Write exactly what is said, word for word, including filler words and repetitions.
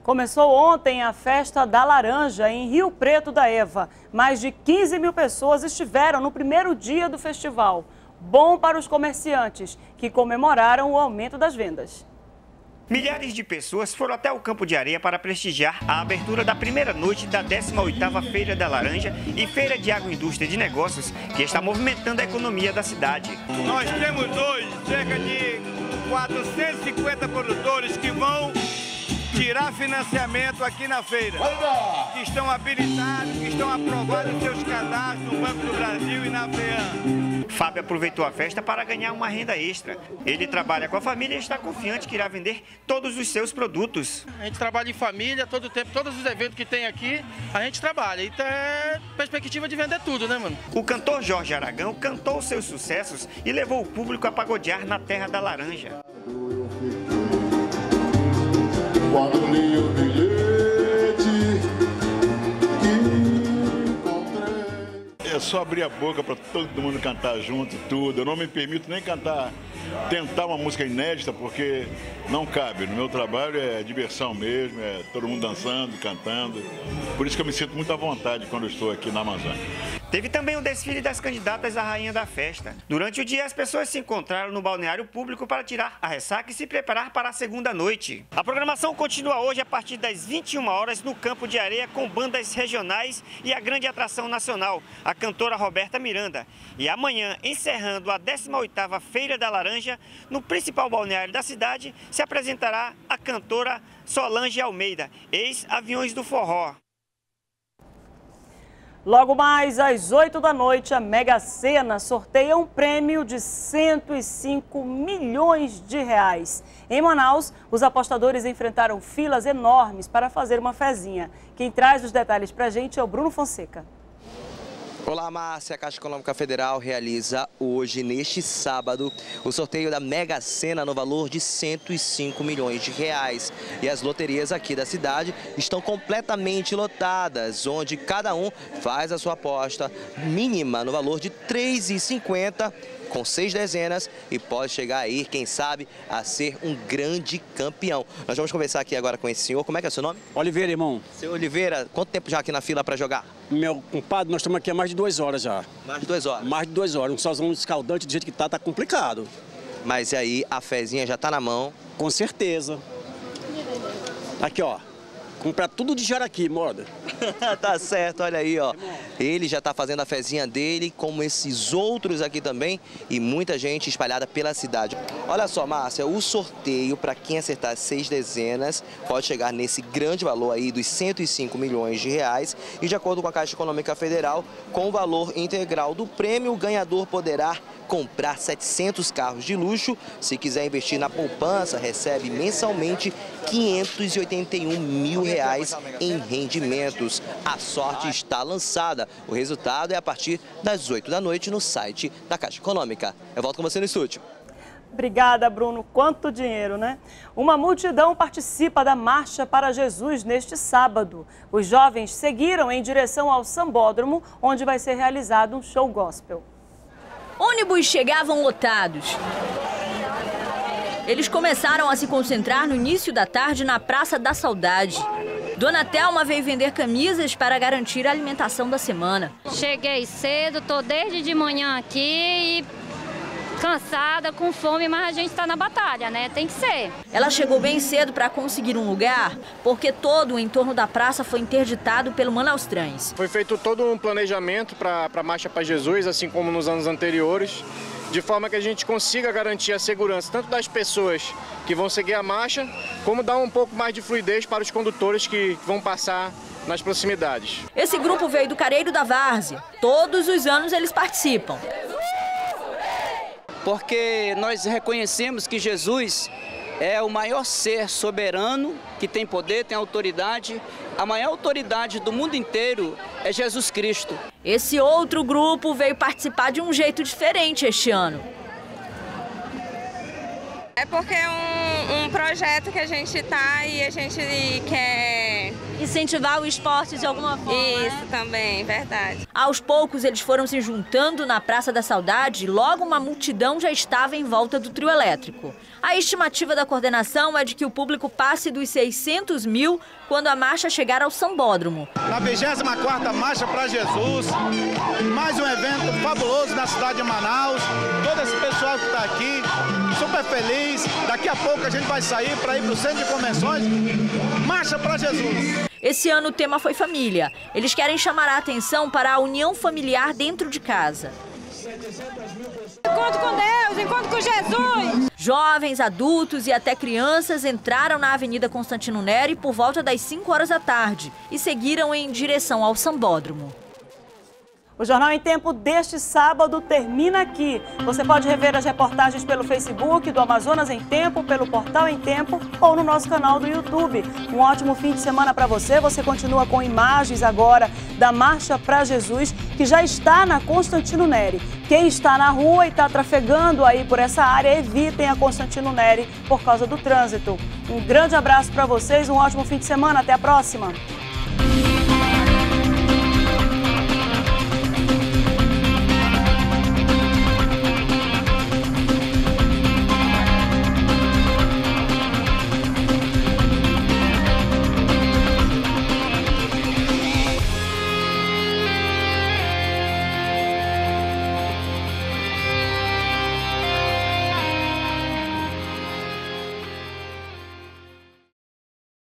Começou ontem a Festa da Laranja em Rio Preto da Eva. Mais de quinze mil pessoas estiveram no primeiro dia do festival. Bom para os comerciantes, que comemoraram o aumento das vendas. Milhares de pessoas foram até o Campo de Areia para prestigiar a abertura da primeira noite da décima oitava Feira da Laranja e Feira de Agroindústria de Negócios, que está movimentando a economia da cidade. Nós temos hoje cerca de quatrocentos e cinquenta produtores que vão tirar financiamento aqui na feira, que estão habilitados, que estão aprovados os seus cadastros no Banco do Brasil e na FEAM. Fábio aproveitou a festa para ganhar uma renda extra. Ele trabalha com a família e está confiante que irá vender todos os seus produtos. A gente trabalha em família todo o tempo, todos os eventos que tem aqui, a gente trabalha. Então é perspectiva de vender tudo, né, mano? O cantor Jorge Aragão cantou seus sucessos e levou o público a pagodear na terra da laranja. Quando li o bilhete que encontrei. É só abrir a boca para todo mundo cantar junto, tudo. Eu não me permito nem cantar, tentar uma música inédita, porque não cabe. No meu trabalho é diversão mesmo, é todo mundo dançando, cantando. Por isso que eu me sinto muito à vontade quando eu estou aqui na Amazônia. Teve também o desfile das candidatas à rainha da festa. Durante o dia, as pessoas se encontraram no balneário público para tirar a ressaca e se preparar para a segunda noite. A programação continua hoje a partir das vinte e uma horas no Campo de Areia com bandas regionais e a grande atração nacional, a cantora Roberta Miranda. E amanhã, encerrando a décima oitava Feira da Laranja, no principal balneário da cidade, se apresentará a cantora Solange Almeida, ex-Aviões do Forró. Logo mais às oito da noite, a Mega Sena sorteia um prêmio de cento e cinco milhões de reais. Em Manaus, os apostadores enfrentaram filas enormes para fazer uma fezinha. Quem traz os detalhes para a gente é o Bruno Fonseca. Olá, Márcia. A Caixa Econômica Federal realiza hoje, neste sábado, o sorteio da Mega Sena no valor de cento e cinco milhões de reais. E as loterias aqui da cidade estão completamente lotadas, onde cada um faz a sua aposta mínima no valor de três reais e cinquenta centavos. Com seis dezenas e pode chegar aí, quem sabe, a ser um grande campeão. Nós vamos conversar aqui agora com esse senhor. Como é que é o seu nome? Oliveira, irmão. Seu Oliveira, quanto tempo já aqui na fila para jogar? Meu compadre, nós estamos aqui há mais de duas horas já. Mais de duas horas? Mais de duas horas. Um solzão escaldante do jeito que tá, tá complicado. Mas aí, a fezinha já tá na mão? Com certeza. Aqui, ó. Comprar tudo de jaraqui, moda. Tá certo, olha aí, ó. Ele já tá fazendo a fezinha dele, como esses outros aqui também, e muita gente espalhada pela cidade. Olha só, Márcia, o sorteio, para quem acertar seis dezenas, pode chegar nesse grande valor aí dos cento e cinco milhões de reais. E de acordo com a Caixa Econômica Federal, com o valor integral do prêmio, o ganhador poderá comprar setecentos carros de luxo. Se quiser investir na poupança, recebe mensalmente quinhentos e oitenta e um mil reais em rendimentos. A sorte está lançada. O resultado é a partir das oito da noite no site da Caixa Econômica. Eu volto com você no estúdio. Obrigada, Bruno. Quanto dinheiro, né? Uma multidão participa da Marcha para Jesus neste sábado. Os jovens seguiram em direção ao Sambódromo, onde vai ser realizado um show gospel. Ônibus chegavam lotados. Eles começaram a se concentrar no início da tarde na Praça da Saudade. Dona Thelma veio vender camisas para garantir a alimentação da semana. Cheguei cedo, tô desde de manhã aqui e cansada, com fome, mas a gente está na batalha, né? Tem que ser. Ela chegou bem cedo para conseguir um lugar, porque todo o entorno da praça foi interditado pelo Manaus Trans. Foi feito todo um planejamento para a Marcha para Jesus, assim como nos anos anteriores, de forma que a gente consiga garantir a segurança tanto das pessoas que vão seguir a marcha, como dar um pouco mais de fluidez para os condutores que vão passar nas proximidades. Esse grupo veio do Careiro da Várzea. Todos os anos eles participam. Porque nós reconhecemos que Jesus é o maior ser soberano, que tem poder, tem autoridade. A maior autoridade do mundo inteiro é Jesus Cristo. Esse outro grupo veio participar de um jeito diferente este ano. É porque é um, um projeto que a gente está e a gente quer incentivar o esporte de alguma forma. Isso, né? Também, verdade. Aos poucos, eles foram se juntando na Praça da Saudade e logo uma multidão já estava em volta do trio elétrico. A estimativa da coordenação é de que o público passe dos seiscentos mil quando a marcha chegar ao Sambódromo. Na vigésima quarta Marcha para Jesus, mais um evento fabuloso na cidade de Manaus. Todo esse pessoal que está aqui, super feliz. Daqui a pouco a gente vai sair para ir para o centro de convenções. Marcha para Jesus. Esse ano o tema foi família. Eles querem chamar a atenção para a união familiar dentro de casa. Encontro com Deus, encontro com Jesus. Jovens, adultos e até crianças entraram na Avenida Constantino Neri por volta das cinco horas da tarde e seguiram em direção ao Sambódromo. O Jornal em Tempo deste sábado termina aqui. Você pode rever as reportagens pelo Facebook do Amazonas em Tempo, pelo Portal em Tempo ou no nosso canal do YouTube. Um ótimo fim de semana para você. Você continua com imagens agora da Marcha para Jesus, que já está na Constantino Neri. Quem está na rua e está trafegando aí por essa área, evitem a Constantino Neri por causa do trânsito. Um grande abraço para vocês, um ótimo fim de semana. Até a próxima.